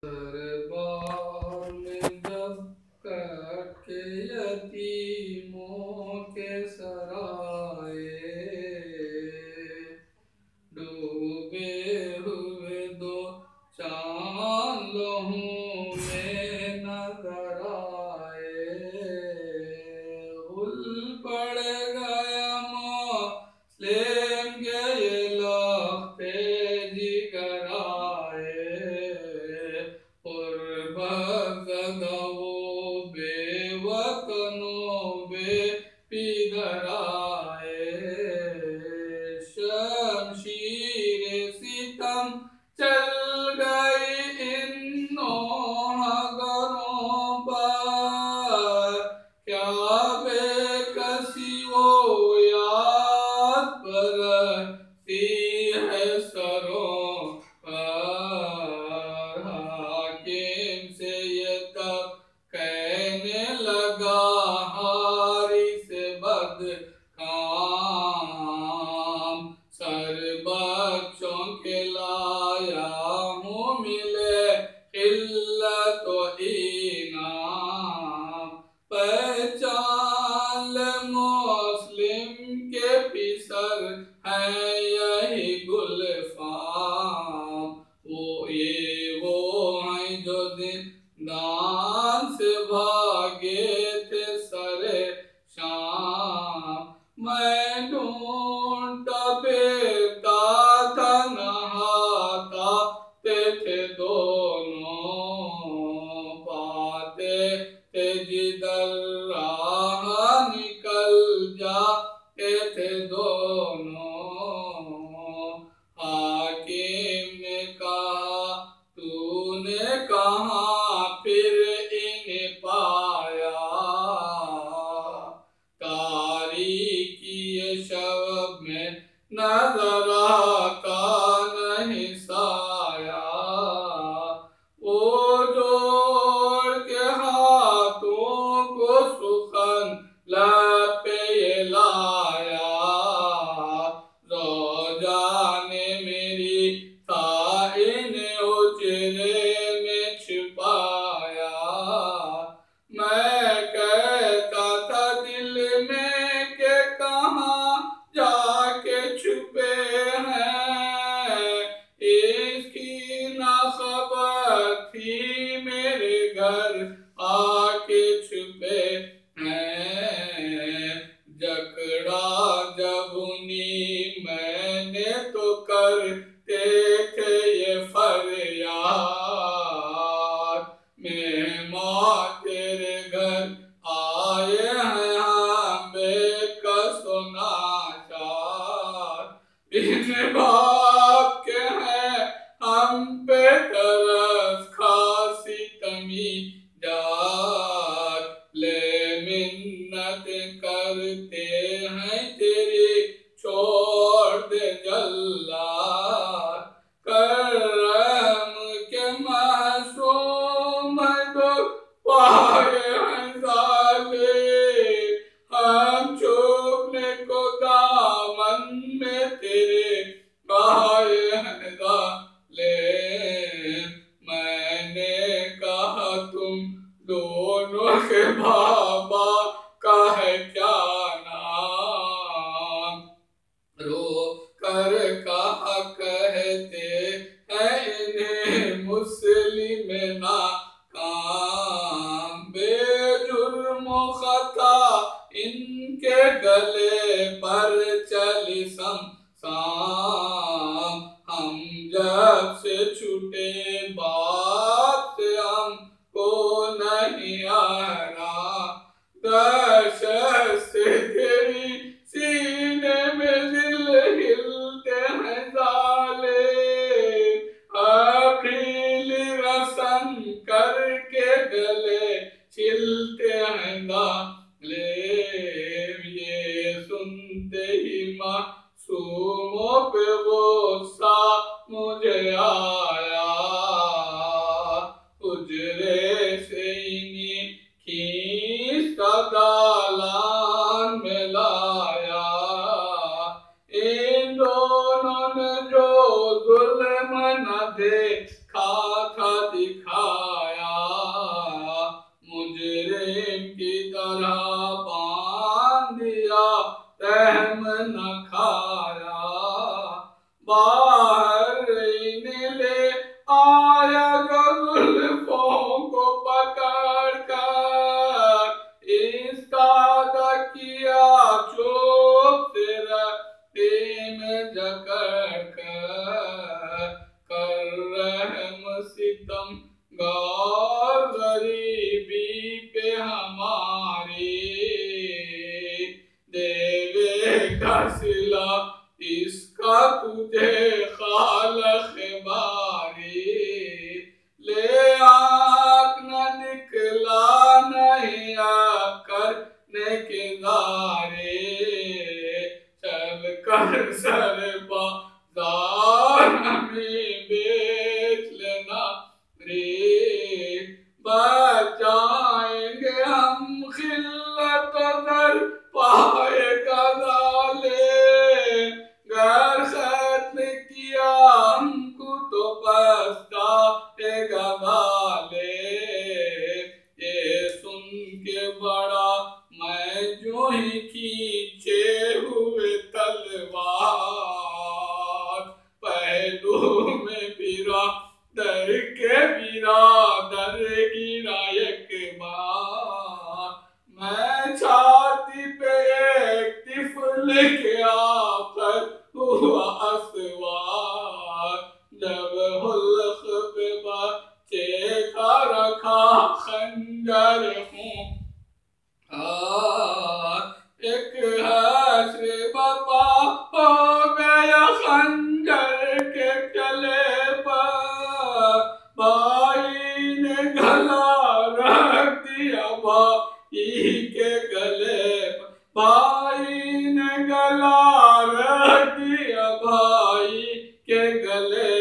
दरबार में जब के यतीमों के सराए, डूबे हुए दो चांद लहू में नजर आए। हुल पड़ गया मुस्लिम के ये लफ्ते जिगर आए, बेवतनों बेपिदर आए। शमशीर सितम चल गई इन नौगरों पर, क्या बेकसी वो याद बरसती है सरों पर। हाकिम से ये तब कहने लगा हारी से बदकाम, सर बच्चों के लाया हूँ मिले खिल्लत व इनाम। पहचान ले मुस्लिम के पिसर है यही गुलफाम, वो हैं जो जिंदान से भागे थे सरे शाम। मैं ढूंढता फिरता था नहाता थे दोनों, पाते थे जिधर राह निकल जाते थे दोनों। हाकिम ने कहा तूने कहाँ फिर इन्हें पाया, तारीकी शब में नजर आता नहीं साया। वो जोड़ के हाथों को सुखन लब पे ये लाया, रोजाने मेरी था इन्हें उजरे में छिपाया। मैं कहता था दिल में के कहाँ जाके छुपे हैं, इसकी ना खबर थी मेरे घर आके छुपे हैं। जकड़ा जब उन्हीं मैंने तो करते थे ये फरियाद, मेहमान तेरे घर आए हैं हम बेकस नाचार। इन बाप के हैं हम पे तरस खासी तमी जात, ले मिन्नत करते हैं तेरी छोड़ दे जल्लाद। करम के मासूम दो पाए हैं ज़ालिम, हम छुपने को दामन में तेरे आए हैं ज़ालिम। मैंने कहा तुम दोनों के बाबा का है क्या नाम, रो कर कहा कहते हैं इन्हें मुस्लिम ना काम। बेजुर्म खता इनके गले पर चली शमशाम, हम जब से छूटे बात से हमको नहीं आ रहा। दहशत से तेरी सीने में दिल हिलते हैं ज़ालिम, ढीली रस्म करके गले छिलते हैं ज़ालिम। ये सुनते ही मासूमों पे गुस्सा मुझे आया, उजरे से इन्हीं खींचता दालान में लाया। इन दोनों ने जो जुल्म न देखा था दिखा गौर गरीबी पे हमारी, देवेगा सिला इसका तुझे खालक बारी। ले आँख न दिखला नहीं करने के दारे, चल कर सर बाजार हमें बेच लेना रे। बचाएंगे हम खिल्लत दर पाएगा डाले, घर खत्म किया हमको तो पछताएगा डाले। ये सुन के बड़ा मैं जो ही खींचे हुए तलवार, पहलू में फिरा दर के बिरादर गिरा एक बार। मैं छाती पे एक तिफल के आकर हुआ असवार, जब हुल्क पे बच्चे का रखा खंजर हूँ। एक हश्र बपा हो गया खंजर के चले पर, भाई ने गला रख दिया भाई के गले पर, भाई ने गला रख दिया भाई के गले